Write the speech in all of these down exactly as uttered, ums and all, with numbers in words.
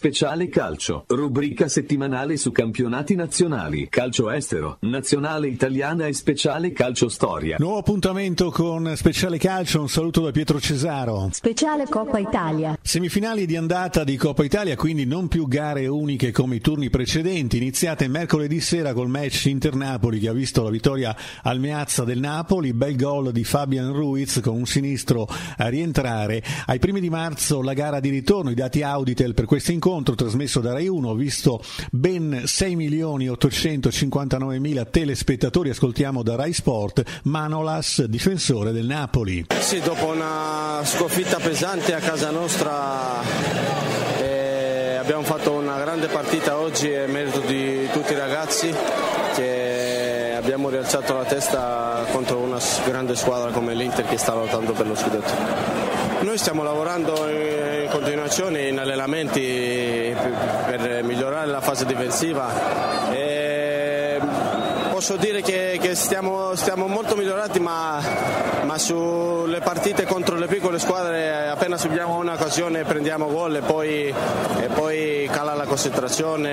Speciale Calcio, rubrica settimanale su campionati nazionali, calcio estero, nazionale italiana e Speciale Calcio Storia. Nuovo appuntamento con Speciale Calcio, un saluto da Pietro Cesaro. Speciale Coppa Italia. Semifinali di andata di Coppa Italia, quindi non più gare uniche come i turni precedenti, iniziate mercoledì sera col match Inter-Napoli che ha visto la vittoria al Meazza del Napoli, bel gol di Fabian Ruiz con un sinistro a rientrare. Ai primi di marzo la gara di ritorno, i dati Auditel per questo incontro trasmesso da Rai uno, ho visto ben sei milioni ottocentocinquantanove mila telespettatori. Ascoltiamo da Rai Sport Manolas, difensore del Napoli. Sì, dopo una sconfitta pesante a casa nostra eh, abbiamo fatto una grande partita oggi, è merito di tutti i ragazzi che abbiamo rialzato la testa contro una grande squadra come l'Inter che sta lottando per lo scudetto. Noi stiamo lavorando in continuazione in allenamenti per migliorare la fase difensiva e posso dire che, che stiamo, stiamo molto migliorati, ma, ma sulle partite contro le piccole squadre appena subiamo un'occasione prendiamo gol e poi, e poi cala la concentrazione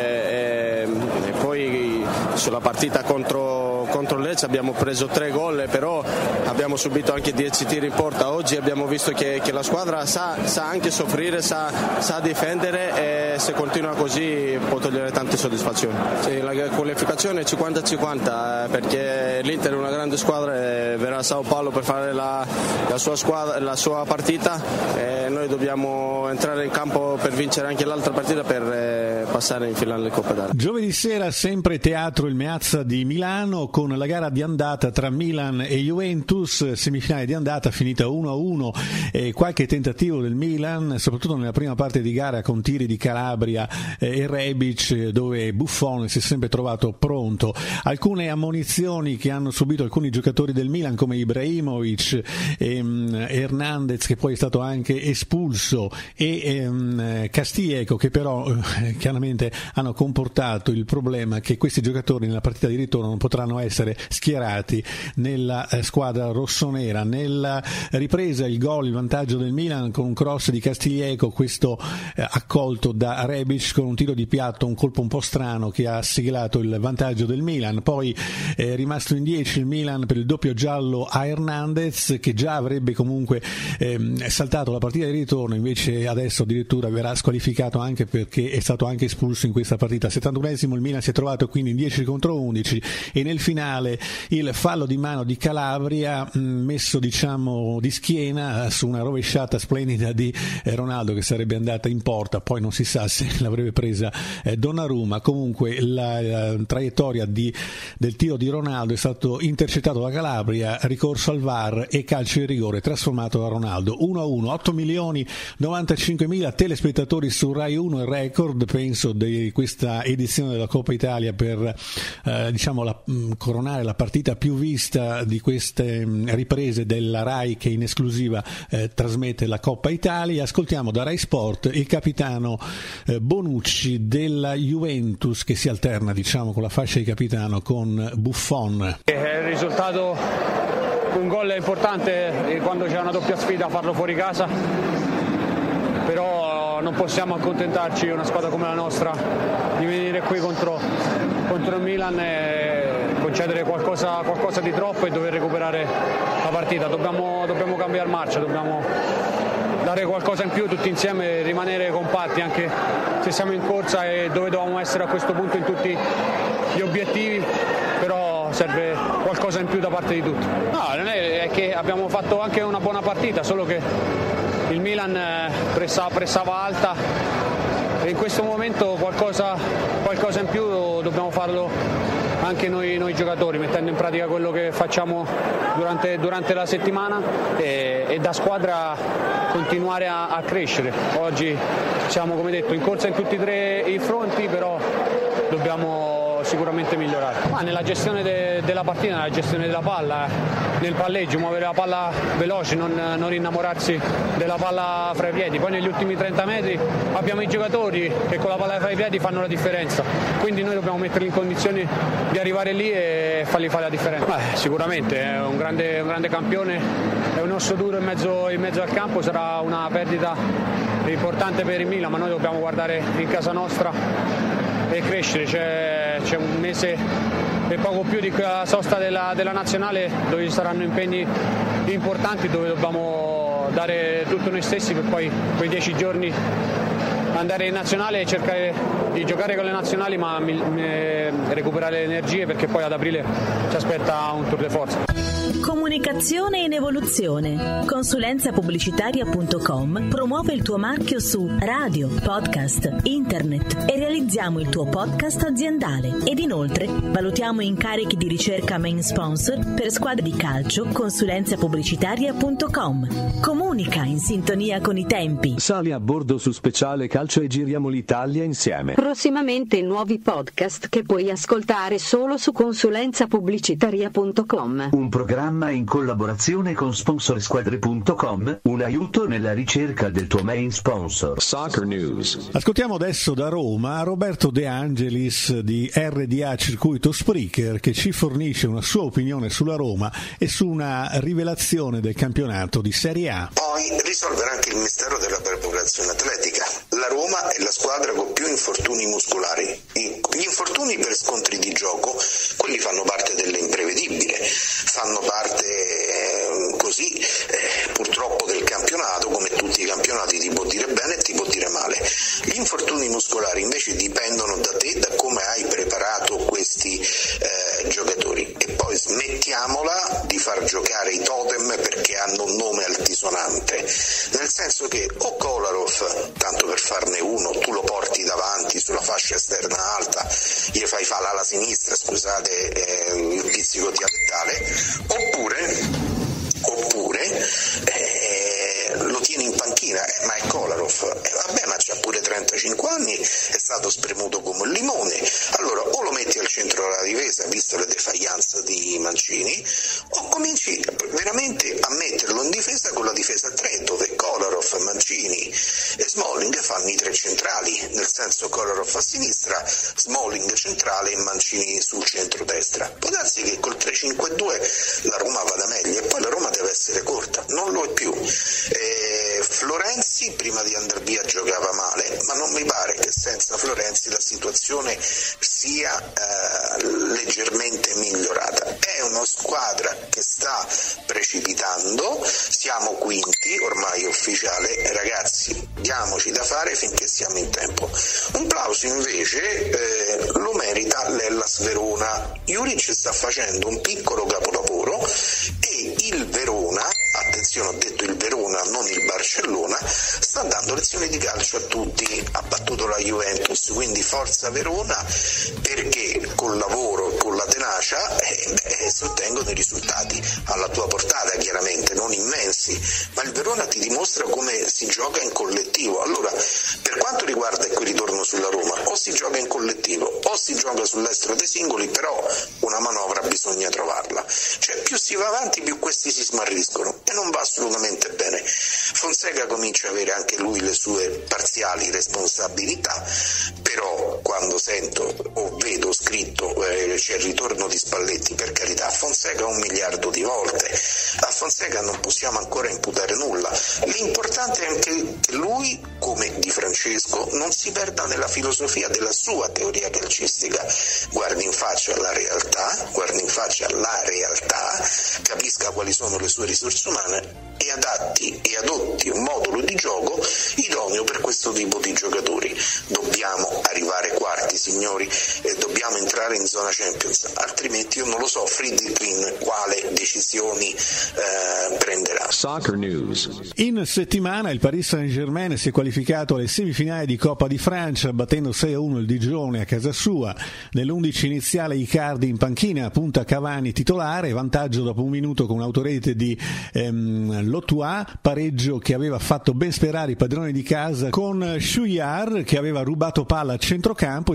e, e poi sulla partita contro, contro Lecce abbiamo preso tre gol, però abbiamo subito anche dieci tiri in porta. Oggi abbiamo visto che, che la squadra sa, sa anche soffrire, sa, sa difendere e se continua così può togliere tante soddisfazioni. Sì, la qualificazione è cinquanta cinquanta perché l'Inter è una grande squadra e verrà a Sao Paulo per fare la, la, sua, squadra, la sua partita e noi dobbiamo entrare in campo per vincere anche l'altra partita per eh, passare in finale Coppa Italia. Giovedì sera sempre teatro il Meazza di Milano con la gara di andata tra Milan e Juventus, semifinale di andata finita uno a uno e qualche tentativo del Milan soprattutto nella prima parte di gara con tiri di Calabria e Rebic dove Buffon si è sempre trovato pronto. Alcune ammonizioni che hanno subito alcuni giocatori del Milan come Ibrahimovic e um, Hernandez che poi è stato anche espulso e um, Castillejo che però uh, chiaramente hanno comportato il problema che questi giocatori nella partita di ritorno non potranno essere schierati nella eh, squadra rossonera. Nella ripresa il gol, il vantaggio del Milan con un cross di Castillejo, questo eh, accolto da Rebic con un tiro di piatto, un colpo un po' strano che ha siglato il vantaggio del Milan. Poi è eh, rimasto in dieci il Milan per il doppio giallo a Hernandez che già avrebbe comunque eh, saltato la partita di ritorno, invece adesso addirittura verrà squalificato anche perché è stato anche espulso in questa partita. settantunesimo il Milan si è trovato quindi in dieci contro undici e nel finale il fallo di mano di Calabria mh, messo diciamo di schiena su una rovesciata splendida di eh, Ronaldo che sarebbe andata in porta, poi non si sa se l'avrebbe presa eh, Donnarumma. Comunque la, la traiettoria di, del tiro di Ronaldo è stato intercettato da Calabria, ricorso al V A R e calcio in rigore trasformato da Ronaldo. uno a uno, otto milioni novantacinquemila telespettatori su Rai uno, il record penso di questa edizione della Coppa Italia per eh, diciamo la, mh, coronare la partita più vista di queste mh, riprese della Rai che in esclusiva eh, trasmette la Coppa Italia. Ascoltiamo da Rai Sport il capitano eh, Bonucci della Juventus che si alterna diciamo con la fascia di capitano con Buffon. Il risultato, un gol è importante quando c'è una doppia sfida farlo fuori casa, però non possiamo accontentarci una squadra come la nostra di venire qui contro, contro il Milan e concedere qualcosa, qualcosa di troppo e dover recuperare la partita. Dobbiamo, dobbiamo cambiare marcia, dobbiamo dare qualcosa in più tutti insieme, rimanere compatti anche se siamo in corsa e dove dovevamo essere a questo punto in tutti gli obiettivi, però serve qualcosa in più da parte di tutti. No, non è, è che abbiamo fatto anche una buona partita, solo che il Milan pressava, pressava alta e in questo momento qualcosa, qualcosa in più dobbiamo farlo anche noi, noi giocatori, mettendo in pratica quello che facciamo durante, durante la settimana e, e da squadra continuare a, a crescere. Oggi siamo, come detto, in corsa in tutti e tre i fronti, però dobbiamo sicuramente migliorare. Ma nella gestione de, della partita, nella gestione della palla, nel palleggio, muovere la palla veloce, non, non innamorarsi della palla fra i piedi. Poi negli ultimi trenta metri abbiamo i giocatori che con la palla fra i piedi fanno la differenza, quindi noi dobbiamo metterli in condizioni di arrivare lì e fargli fare la differenza. Beh, sicuramente è un grande, un grande campione, è un osso duro in mezzo, in mezzo al campo, sarà una perdita è importante per il Milan, ma noi dobbiamo guardare in casa nostra e crescere. C'è, c'è un mese e poco più di sosta della, della nazionale, dove ci saranno impegni importanti, dove dobbiamo dare tutto noi stessi per poi quei dieci giorni andare in nazionale e cercare di giocare con le nazionali, ma mi, mi, recuperare le energie, perché poi ad aprile ci aspetta un tour de force. Comunicazione in evoluzione. Consulenza pubblicitaria punto com promuove il tuo marchio su radio, podcast, internet e realizziamo il tuo podcast aziendale. Ed inoltre valutiamo incarichi di ricerca main sponsor per squadre di calcio. Consulenza pubblicitaria punto com. Comunica in sintonia con i tempi. Sali a bordo su Speciale Calcio e giriamo l'Italia insieme. Prossimamente nuovi podcast che puoi ascoltare solo su consulenza pubblicitaria punto com. Un programma in collaborazione con sponsorsquadre punto com, un aiuto nella ricerca del tuo main sponsor. Soccer News. Ascoltiamo adesso da Roma Roberto De Angelis di R D A Circuito Spreaker, che ci fornisce una sua opinione sulla Roma e su una rivelazione del campionato di Serie A. Poi risolvere anche il mistero della preparazione atletica. La Roma è la squadra con più infortuni muscolari. Gli infortuni per scontri di gioco, quelli fanno parte dell'imprevedibile, fanno parte eh, così eh, purtroppo del campionato. Come tutti i campionati ti può dire bene e ti può dire male. Gli infortuni muscolari invece dipendono da te, da come hai preparato questi eh, giocatori. E poi smettiamola di far giocare i totem perché hanno un nome altisonante, nel senso che o Kolarov, tanto per farne uno, tu lo porti davanti sulla fascia esterna alta, gli fai fa l'ala sinistra, scusate eh, il pizzico dialettale, oppure oppure eh, lo tieni in panchina, eh, ma è Kolarov, eh, vabbè, ma c'ha pure trentacinque anni, è stato spremuto come un limone. Allora o lo metti al centro della difesa, visto le defaglianze di Mancini, o cominci veramente a metterlo in difesa con la difesa tre, dove Kolarov, Mancini e Smalling fanno i tre centrali, nel senso Kolarov a sinistra, Smalling centrale e Mancini sul centro-destra. Può darsi che col tre cinque due la Roma vada meglio, e poi la Roma deve essere corta, non lo è più. Eh, Florenzi prima di andare via giocava male, ma non mi pare che senza Florenzi la situazione sia eh, leggermente migliorata. È una squadra che sta precipitando, siamo quinti, ormai ufficiale, ragazzi, diamoci da fare finché siamo in tempo. Un plauso invece eh, lo merita l'Hellas Verona. Juric sta facendo un piccolo capolavoro e il Verona, attenzione, ho detto il Verona, non il Barcellona, sta dando lezioni di calcio a tutti, ha battuto la Juventus, quindi forza Verona, perché col lavoro e con la tenacia eh, beh, si ottengono i risultati alla tua portata, chiaramente non immensi, ma il Verona ti dimostra come si gioca in collettivo. Allora, per quanto riguarda quel ritorno sulla Roma, o si gioca in collettivo o si gioca sull'estero dei singoli, però una manovra bisogna trovarla, cioè più si va avanti più questi si smarriscono e non va assolutamente bene. Fonseca comincia a avere anche lui le sue parziali responsabilità, però quando sento o vedo scritto eh, c'è il ritorno di Spalletti, per carità, Fonseca un miliardo di volte, a Fonseca non possiamo ancora imputare nulla, l'importante è anche che lui, come Di Francesco, non si perda nella filosofia della sua teoria calcistica, guardi in faccia la realtà, guardi in faccia la realtà, capisca quali sono le sue risorse umane e adatti e adotti un modulo di gioco idoneo per questo tipo di giocatori. Dobbiamo arrivare quarti, signori, e dobbiamo entrare in zona Champions, altrimenti io non lo so Friedkin quale decisioni eh, prenderà. Soccer News. In settimana il Paris Saint-Germain si è qualificato alle semifinali di Coppa di Francia battendo sei a uno il Digione a casa sua. Nell'undici iniziale Icardi in panchina, punta Cavani titolare, vantaggio dopo un minuto con un'autorete di ehm, Lotua, pareggio che aveva fatto ben sperare i padroni di casa con Chouillard che aveva rubato palla a centrocampo e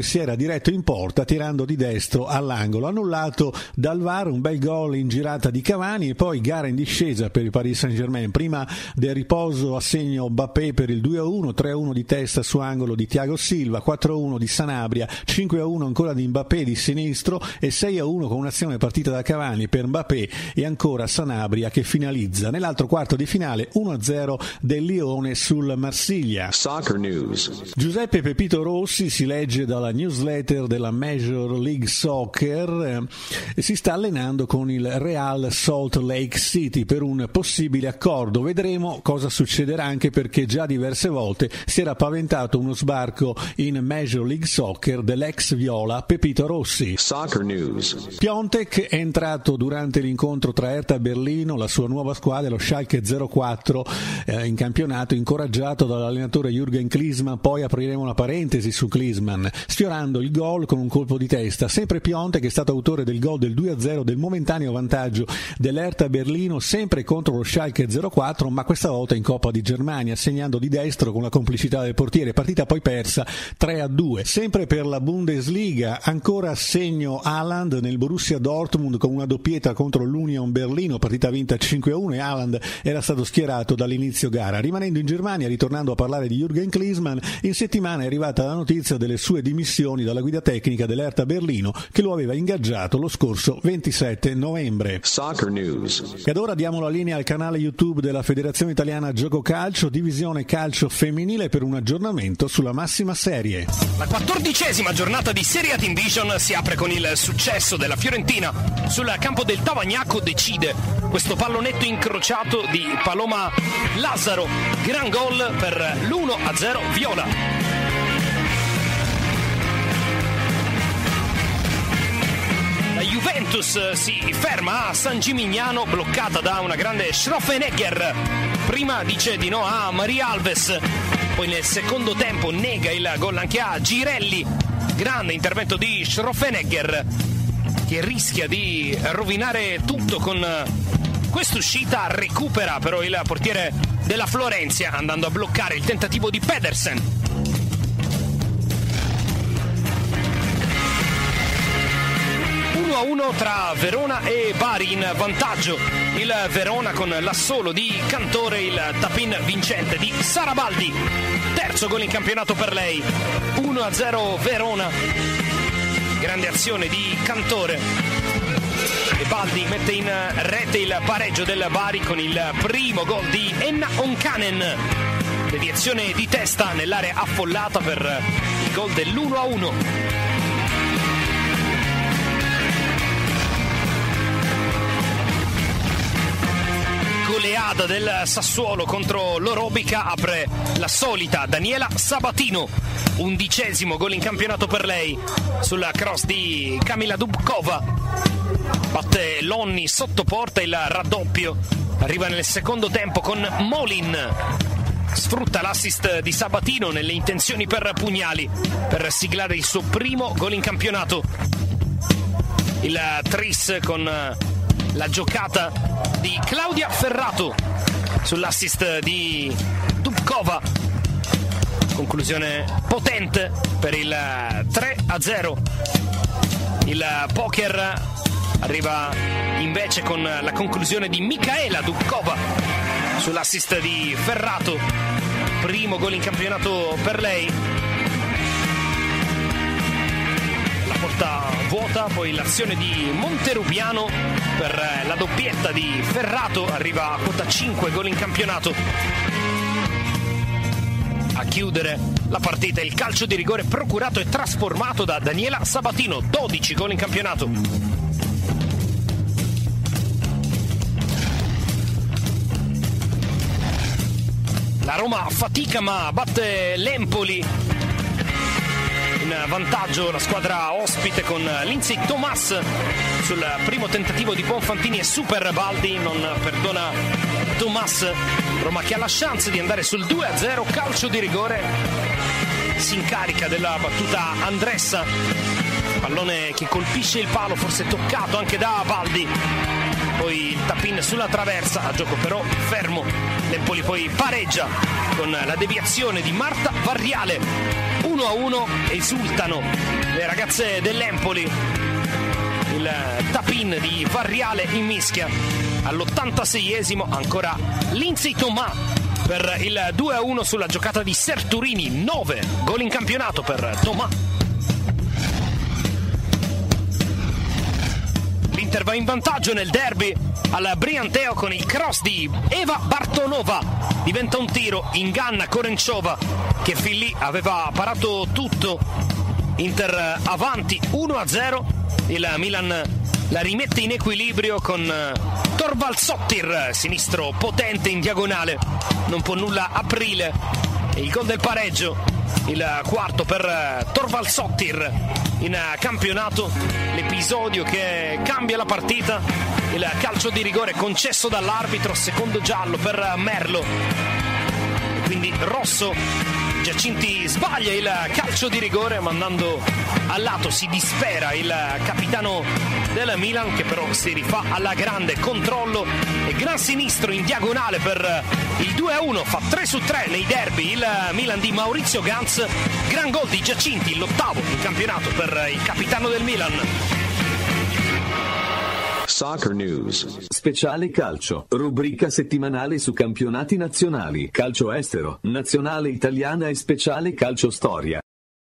si era diretto in porta tirando di destro all'angolo, annullato dal V A R. Un bel gol in girata di Cavani e poi gara in discesa per il Paris Saint-Germain. Prima del riposo assegno Mbappé per il due a uno, tre a uno di testa su angolo di Thiago Silva, quattro a uno di Sanabria, cinque a uno ancora di Mbappé di sinistro e sei a uno con un'azione partita da Cavani per Mbappé e ancora Sanabria che finalizza. Nell'altro quarto di finale uno a zero del Lione sul Marsiglia. Soccer News. Giuseppe Pepito Rossi, si legge dalla newsletter della Major League Soccer, eh, si sta allenando con il Real Salt Lake City per un possibile accordo. Vedremo cosa succederà, anche perché già diverse volte si era paventato uno sbarco in Major League Soccer dell'ex viola Pepito Rossi. Soccer News. Piontek è entrato durante l'incontro tra Hertha Berlino, la sua nuova squadra, e lo Schalke zero quattro eh, in campionato, incoraggiato dall'allenatore Jürgen Klinsmann. Poi apriremo una parentesi su Klinsmann, sfiorando il gol con un colpo di testa. Sempre Piontek è stato autore del gol del due a zero del momentaneo vantaggio dell'Hertha Berlino, sempre contro lo Schalke zero quattro, ma questa volta in Coppa di Germania, segnando di destro con la complicità del portiere. Partita poi persa tre a due. Sempre per la Bundesliga, ancora segno Haaland nel Borussia Dortmund con una doppietta contro l'Union Berlino, partita vinta cinque a uno, e Haaland era stato schierato dall'inizio gara. Rimanendo in Germania, ritornando a parlare di Jürgen Klinsmann, in settimana è arrivata la notizia delle sue dimissioni dalla guida tecnica dell'Hertha Berlino, che lo aveva ingaggiato lo scorso ventisette novembre. Soccer News. Ed ora diamo la linea al canale YouTube della Federazione Italiana Gioco Calcio, divisione calcio femminile, per un aggiornamento sulla massima serie. La quattordicesima giornata di Serie A Team Vision si apre con il successo della Fiorentina. Sul campo del Tavagnacco decide questo pallonetto incrociato di Paloma Lazzaro. Gran gol per l'uno a zero viola. La Juventus si ferma a San Gimignano, bloccata da una grande Schroffenegger. Prima dice di no a Maria Alves, poi nel secondo tempo nega il gol anche a Girelli. Grande intervento di Schroffenegger, che rischia di rovinare tutto con quest'uscita. Recupera però il portiere della Florentia, andando a bloccare il tentativo di Pedersen. uno a uno tra Verona e Bari, in vantaggio il Verona con l'assolo di Cantore, il tap-in vincente di Sarabaldi. Terzo gol in campionato per lei. uno a zero Verona. Grande azione di Cantore. E Baldi mette in rete il pareggio del Bari con il primo gol di Enna Onkanen. Deviazione di testa nell'area affollata per il gol dell'uno a uno. Goleada del Sassuolo contro l'Orobica apre la solita Daniela Sabatino. Undicesimo gol in campionato per lei sulla cross di Kamila Dubkova. Batte Lonni sotto porta, il raddoppio arriva nel secondo tempo con Molin. Sfrutta l'assist di Sabatino nelle intenzioni per Pugnali per siglare il suo primo gol in campionato. Il tris con la giocata di Claudia Ferrato sull'assist di Dubkova. Conclusione potente per il tre a zero. Il poker arriva invece con la conclusione di Michaela Dubkova sull'assist di Ferrato. Primo gol in campionato per lei. La porta vuota, poi l'azione di Monterubiano per la doppietta di Ferrato, arriva a quota cinque gol in campionato. A chiudere la partita il calcio di rigore procurato e trasformato da Daniela Sabatino, dodici gol in campionato. La Roma fatica ma batte l'Empoli. In vantaggio la squadra ospite con Lindsay Thomas sul primo tentativo di Bonfantini e Super Baldi non perdona Thomas. Roma che ha la chance di andare sul due a zero, calcio di rigore, si incarica della battuta Andressa, pallone che colpisce il palo, forse toccato anche da Baldi, poi il tap-in sulla traversa, a gioco però fermo. L'Empoli poi pareggia con la deviazione di Marta Varriale. uno a uno, esultano le ragazze dell'Empoli. Il tap-in di Varriale in mischia. All'ottantaseiesimo ancora Lindsay Thomas per il due a uno sulla giocata di Serturini. Nove gol in campionato per Thomas. L'Inter va in vantaggio nel derby al Brianteo con il cross di Eva Bartonova. Diventa un tiro, inganna Korencova che fin lì aveva parato tutto. Inter avanti uno a zero. Il Milan la rimette in equilibrio con Thorvaldsdottir, sinistro potente in diagonale. Non può nulla Aprile. E il gol del pareggio, il quarto per Thorvaldsdottir in campionato. L'episodio che cambia la partita, il calcio di rigore concesso dall'arbitro, secondo giallo per Merlo e quindi rosso. Giacinti sbaglia il calcio di rigore, mandando al lato, si dispera il capitano del Milan, che però si rifà alla grande, controllo e gran sinistro in diagonale per il due a uno. Fa tre su tre nei derby il Milan di Maurizio Ganz. Gran gol di Giacinti, l'ottavo in campionato per il capitano del Milan. Soccer News. Speciale calcio, rubrica settimanale su campionati nazionali, calcio estero, nazionale italiana e speciale calcio storia.